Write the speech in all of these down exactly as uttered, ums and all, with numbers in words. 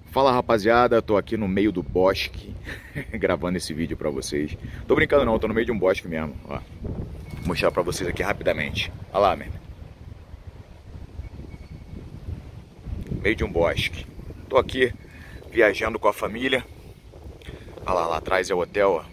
Fala rapaziada, tô aqui no meio do bosque gravando esse vídeo pra vocês. Tô brincando não, tô no meio de um bosque mesmo, ó. Vou mostrar pra vocês aqui rapidamente. Olha lá, mesmo. Meio de um bosque. Tô aqui viajando com a família. Olha lá, lá atrás é o hotel, ó.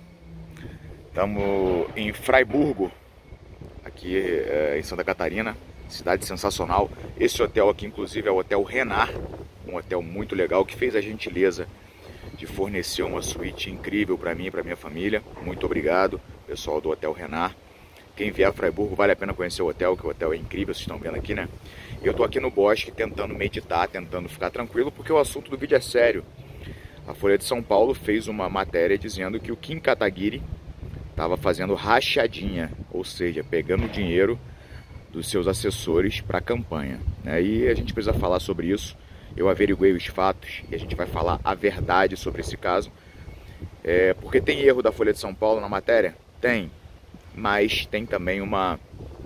Estamos em Fraiburgo, aqui é, em Santa Catarina. Cidade sensacional. Esse hotel aqui inclusive é o Hotel Renard, um hotel muito legal que fez a gentileza de fornecer uma suíte incrível para mim e para minha família. Muito obrigado, pessoal do Hotel Renard. Quem vier a Fraiburgo vale a pena conhecer o hotel, que o hotel é incrível, vocês estão vendo aqui, né? Eu tô aqui no bosque tentando meditar, tentando ficar tranquilo, porque o assunto do vídeo é sério. A Folha de São Paulo fez uma matéria dizendo que o Kim Kataguiri estava fazendo rachadinha, ou seja, pegando dinheiro dos seus assessores para a campanha, né? E a gente precisa falar sobre isso. Eu averiguei os fatos e a gente vai falar a verdade sobre esse caso. É, porque tem erro da Folha de São Paulo na matéria? Tem, mas tem também uma,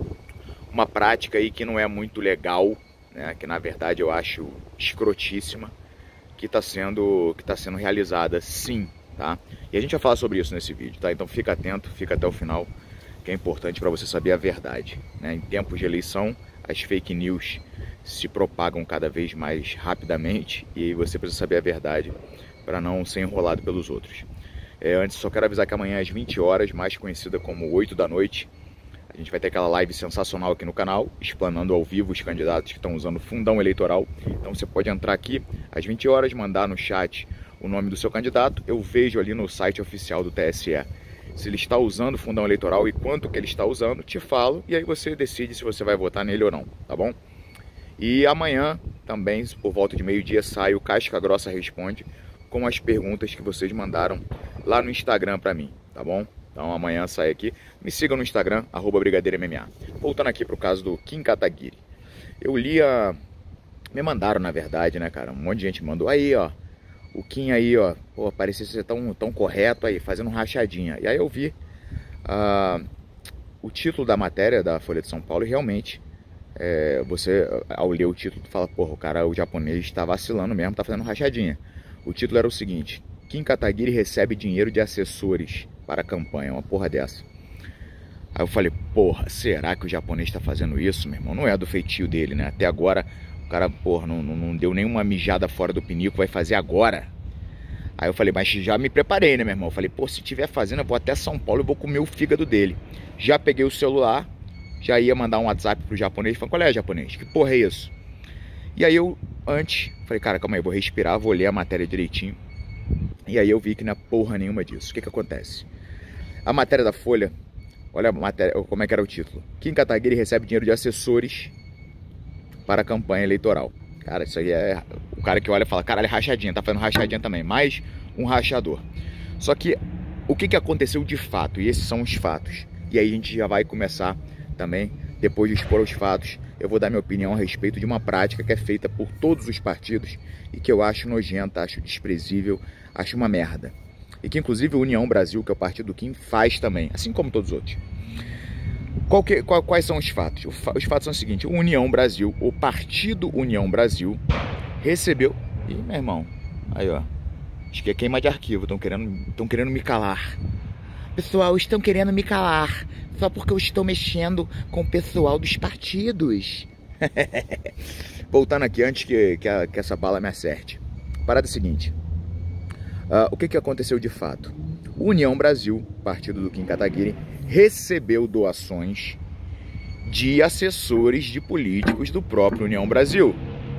uma prática aí que não é muito legal, né? Que na verdade eu acho escrotíssima, que está sendo, que tá sendo realizada sim, tá? E a gente vai falar sobre isso nesse vídeo, tá? Então fica atento, fica até o final, que é importante para você saber a verdade, né? Em tempos de eleição, as fake news se propagam cada vez mais rapidamente e aí você precisa saber a verdade para não ser enrolado pelos outros. É, antes, só quero avisar que amanhã às vinte horas, mais conhecida como oito da noite, a gente vai ter aquela live sensacional aqui no canal, explanando ao vivo os candidatos que estão usando fundão eleitoral. Então você pode entrar aqui às vinte horas, mandar no chat o nome do seu candidato, eu vejo ali no site oficial do T S E se ele está usando fundão eleitoral e quanto que ele está usando, te falo, e aí você decide se você vai votar nele ou não, tá bom? E amanhã, também, por volta de meio-dia, sai o Casca Grossa Responde com as perguntas que vocês mandaram lá no Instagram pra mim, tá bom? Então amanhã sai aqui. Me sigam no Instagram, arroba Brigadeiro M M A. Voltando aqui pro caso do Kim Kataguiri. Eu li a... Me mandaram, na verdade, né, cara? Um monte de gente mandou. Aí, ó. O Kim aí, ó. Pô, parecia ser tão, tão correto aí, fazendo rachadinha. E aí eu vi uh, o título da matéria da Folha de São Paulo e realmente... É, você, ao ler o título, fala, porra, o cara, o japonês está vacilando mesmo, tá fazendo rachadinha. O título era o seguinte: Kim Kataguiri recebe dinheiro de assessores para a campanha, uma porra dessa. Aí eu falei, porra, será que o japonês está fazendo isso, meu irmão? Não é do feitio dele, né? Até agora, o cara, porra, não, não, não deu nenhuma mijada fora do pinico, vai fazer agora. Aí eu falei, mas já me preparei, né, meu irmão? Eu falei, pô, se tiver fazendo, eu vou até São Paulo, eu vou comer o fígado dele. Já peguei o celular, já ia mandar um WhatsApp pro japonês, falando, qual é, japonês? Que porra é isso? E aí eu, antes, falei, cara, calma aí, vou respirar, vou ler a matéria direitinho. E aí eu vi que não é porra nenhuma disso. O que que acontece? A matéria da Folha, olha a matéria, como é que era o título. Kim Kataguiri recebe dinheiro de assessores para a campanha eleitoral. Cara, isso aí é... O cara que olha e fala, caralho, rachadinha, tá fazendo rachadinha também. Mais um rachador. Só que, o que que aconteceu de fato? E esses são os fatos. E aí a gente já vai começar... Também, depois de expor os fatos, eu vou dar minha opinião a respeito de uma prática que é feita por todos os partidos e que eu acho nojenta, acho desprezível, acho uma merda. E que inclusive o União Brasil, que é o partido do Kim, faz também, assim como todos os outros. Qual que, qual, quais são os fatos? Os fatos são o seguinte: o União Brasil, o partido União Brasil, recebeu... Ih, meu irmão, aí ó, acho que é queima de arquivo, estão querendo, estão querendo me calar. Pessoal, estão querendo me calar só porque eu estou mexendo com o pessoal dos partidos. Voltando aqui, antes que, que, a, que essa bala me acerte. Parada é a seguinte. Uh, o que, que aconteceu de fato? O União Brasil, partido do Kim Kataguiri, recebeu doações de assessores de políticos do próprio União Brasil.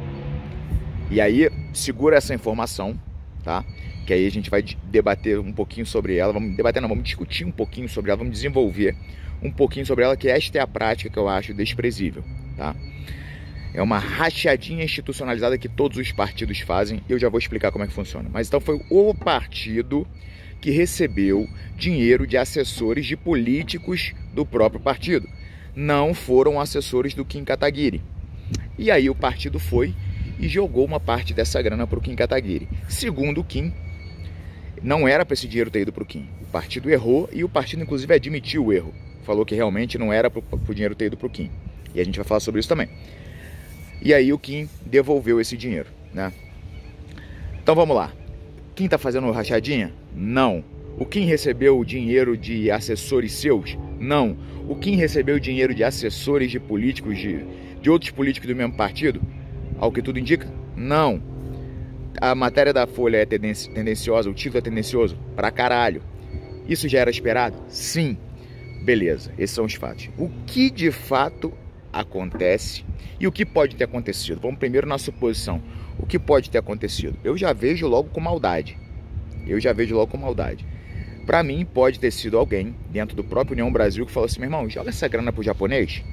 E aí, segura essa informação, tá? Que aí a gente vai debater um pouquinho sobre ela, vamos debater, não, vamos discutir um pouquinho sobre ela, vamos desenvolver um pouquinho sobre ela, que esta é a prática que eu acho desprezível, tá? É uma rachadinha institucionalizada que todos os partidos fazem, e eu já vou explicar como é que funciona. Mas então foi o partido que recebeu dinheiro de assessores de políticos do próprio partido. Não foram assessores do Kim Kataguiri. E aí o partido foi e jogou uma parte dessa grana para o Kim Kataguiri. Segundo o Kim, não era para esse dinheiro ter ido para o Kim. O partido errou e o partido inclusive admitiu o erro. Falou que realmente não era para o dinheiro ter ido para o Kim. E a gente vai falar sobre isso também. E aí o Kim devolveu esse dinheiro, né? Então vamos lá. Quem está fazendo rachadinha? Não. O Kim recebeu o dinheiro de assessores seus? Não. O Kim recebeu dinheiro de assessores de políticos, de, de outros políticos do mesmo partido? Ao que tudo indica? Não. A matéria da Folha é tendenciosa, o título é tendencioso? Pra caralho. Isso já era esperado? Sim. Beleza, esses são os fatos. O que de fato acontece e o que pode ter acontecido? Vamos primeiro na suposição. O que pode ter acontecido? Eu já vejo logo com maldade. Eu já vejo logo com maldade. Para mim, pode ter sido alguém dentro do próprio União Brasil que falou assim: meu irmão, joga essa grana pro japonês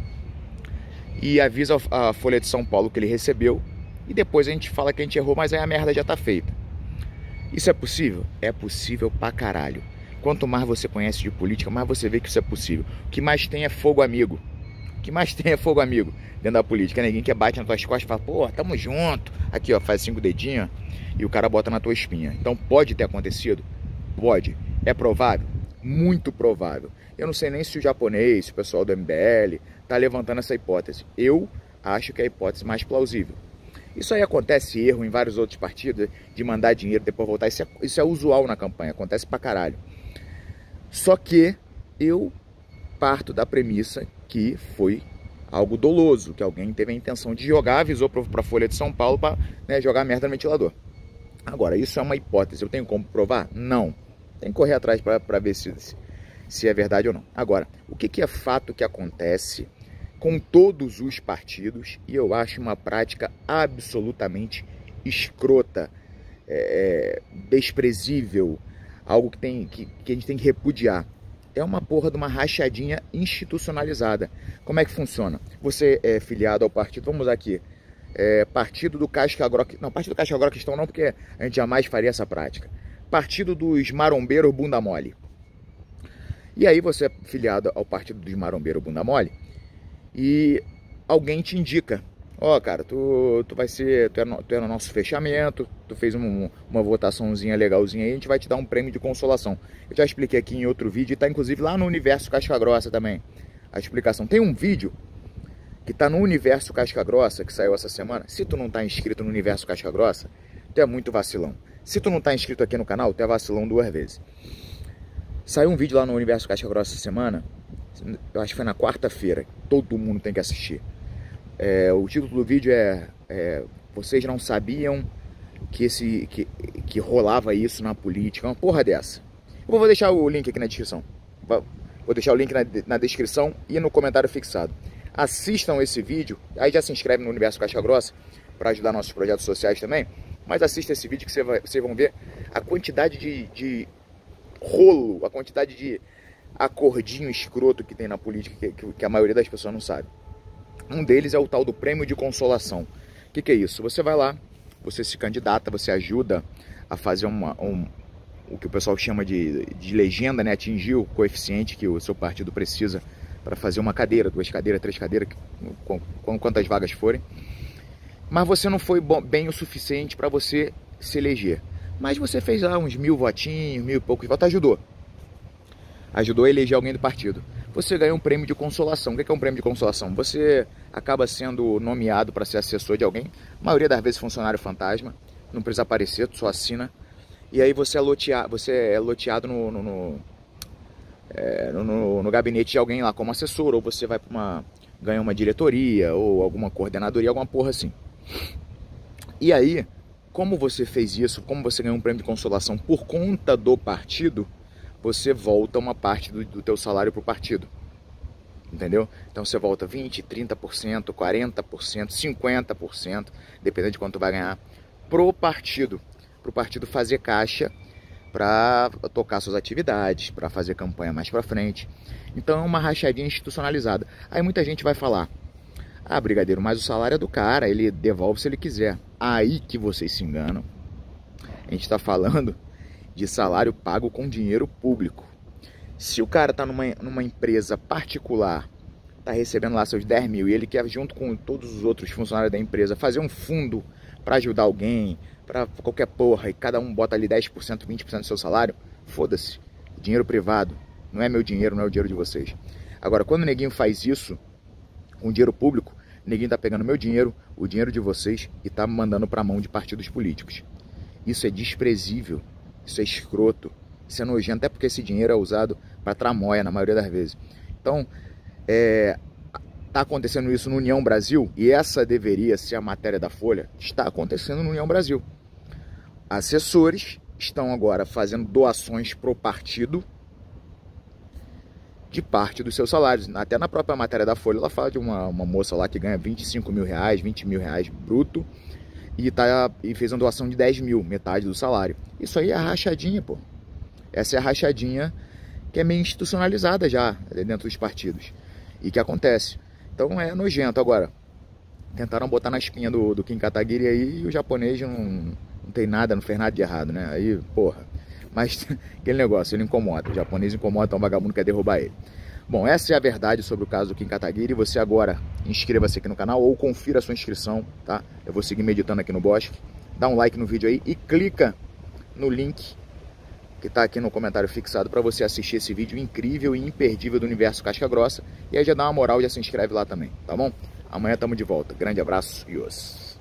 e avisa a Folha de São Paulo que ele recebeu e depois a gente fala que a gente errou, mas aí a merda já tá feita. Isso é possível? É possível pra caralho. Quanto mais você conhece de política, mais você vê que isso é possível. O que mais tem é fogo amigo. O que mais tem é fogo amigo dentro da política. Ninguém que bate nas tuas costas e fala: pô, tamo junto. Aqui, ó, faz cinco dedinhos e o cara bota na tua espinha. Então pode ter acontecido? Pode. É provável? Muito provável. Eu não sei nem se o japonês, se o pessoal do M B L tá levantando essa hipótese. Eu acho que é a hipótese mais plausível. Isso aí acontece erro em vários outros partidos, de mandar dinheiro depois voltar. Isso é, isso é usual na campanha, acontece pra caralho. Só que eu parto da premissa que foi algo doloso, que alguém teve a intenção de jogar, avisou para a Folha de São Paulo para, né, jogar merda no ventilador. Agora, isso é uma hipótese. Eu tenho como provar? Não. Tem que correr atrás para ver se, se é verdade ou não. Agora, o que, que é fato que acontece com todos os partidos, e eu acho uma prática absolutamente escrota, é, desprezível, algo que, tem, que, que a gente tem que repudiar. É uma porra de uma rachadinha institucionalizada. Como é que funciona? Você é filiado ao partido, vamos aqui, é, partido do Casca Grossa, não, partido do Casca Grossa Cristão não, porque a gente jamais faria essa prática. Partido dos marombeiros bunda mole. E aí você é filiado ao partido dos marombeiros bunda mole e alguém te indica: ó, oh, cara, tu, tu vai ser, tu é, no, tu é no nosso fechamento, tu fez um, uma votaçãozinha legalzinha aí, a gente vai te dar um prêmio de consolação. Eu já expliquei aqui em outro vídeo, e tá inclusive lá no Universo Casca Grossa também, a explicação. Tem um vídeo que tá no Universo Casca Grossa, que saiu essa semana. Se tu não tá inscrito no Universo Casca Grossa, tu é muito vacilão. Se tu não tá inscrito aqui no canal, tu é vacilão duas vezes. Saiu um vídeo lá no Universo Casca Grossa essa semana, eu acho que foi na quarta-feira, todo mundo tem que assistir. É, o título do vídeo é, é vocês não sabiam que, esse, que, que rolava isso na política, uma porra dessa. Eu vou deixar o link aqui na descrição. Vou deixar o link na, na descrição e no comentário fixado. Assistam esse vídeo, aí já se inscreve no Universo Casca Grossa para ajudar nossos projetos sociais também. Mas assista esse vídeo que você vai, vocês vão ver a quantidade de, de rolo, a quantidade de acordinho escroto que tem na política que, que a maioria das pessoas não sabe. Um deles é o tal do prêmio de consolação. O que, que é isso? Você vai lá, você se candidata, você ajuda a fazer uma, um, o que o pessoal chama de, de legenda, né? Atingir o coeficiente que o seu partido precisa para fazer uma cadeira, duas cadeiras, três cadeiras, quantas vagas forem. Mas você não foi bom, bem o suficiente para você se eleger. Mas você fez lá uns mil votinhos, mil e poucos votos, ajudou. Ajudou a eleger alguém do partido. Você ganha um prêmio de consolação. O que é um prêmio de consolação? Você acaba sendo nomeado para ser assessor de alguém. A maioria das vezes funcionário fantasma. Não precisa aparecer, tu só assina. E aí você é loteado, você é loteado no, no, no, é, no, no gabinete de alguém lá como assessor. Ou você vai para uma... ganha uma diretoria ou alguma coordenadoria, alguma porra assim. E aí, como você fez isso, como você ganhou um prêmio de consolação por conta do partido, você volta uma parte do, do teu salário para o partido. Entendeu? Então você volta vinte por cento, trinta por cento, quarenta por cento, cinquenta por cento, dependendo de quanto vai ganhar, pro partido. Para o partido fazer caixa para tocar suas atividades, para fazer campanha mais para frente. Então é uma rachadinha institucionalizada. Aí muita gente vai falar: ah, brigadeiro, mas o salário é do cara, ele devolve se ele quiser. Aí que vocês se enganam. A gente está falando de salário pago com dinheiro público. Se o cara está numa, numa empresa particular, está recebendo lá seus dez mil e ele quer, junto com todos os outros funcionários da empresa, fazer um fundo para ajudar alguém, para qualquer porra, e cada um bota ali dez por cento, vinte por cento do seu salário, foda-se. Dinheiro privado. Não é meu dinheiro, não é o dinheiro de vocês. Agora, quando o neguinho faz isso com dinheiro público, o neguinho tá pegando meu dinheiro, o dinheiro de vocês, e tá mandando para a mão de partidos políticos. Isso é desprezível, isso é escroto, isso é nojento, até porque esse dinheiro é usado para tramóia na maioria das vezes. Então, é, tá acontecendo isso no União Brasil, e essa deveria ser a matéria da Folha. Está acontecendo no União Brasil. Assessores estão agora fazendo doações pro partido de parte dos seus salários. Até na própria matéria da Folha, ela fala de uma, uma moça lá que ganha vinte e cinco mil reais, vinte mil reais bruto, e, tá, e fez uma doação de dez mil, metade do salário. Isso aí é a rachadinha, pô. Essa é a rachadinha que é meio institucionalizada já dentro dos partidos. E que acontece. Então é nojento. Agora, tentaram botar na espinha do, do Kim Kataguiri aí, e o japonês não, não tem nada, não fez nada de errado, né? Aí, porra. Mas aquele negócio, ele incomoda. O japonês incomoda, então o vagabundo quer derrubar ele. Bom, essa é a verdade sobre o caso do Kim Kataguiri. Você agora inscreva-se aqui no canal ou confira a sua inscrição, tá? Eu vou seguir meditando aqui no bosque. Dá um like no vídeo aí e clica no link que tá aqui no comentário fixado para você assistir esse vídeo incrível e imperdível do universo Casca Grossa. E aí já dá uma moral e já se inscreve lá também, tá bom? Amanhã tamo de volta. Grande abraço e os...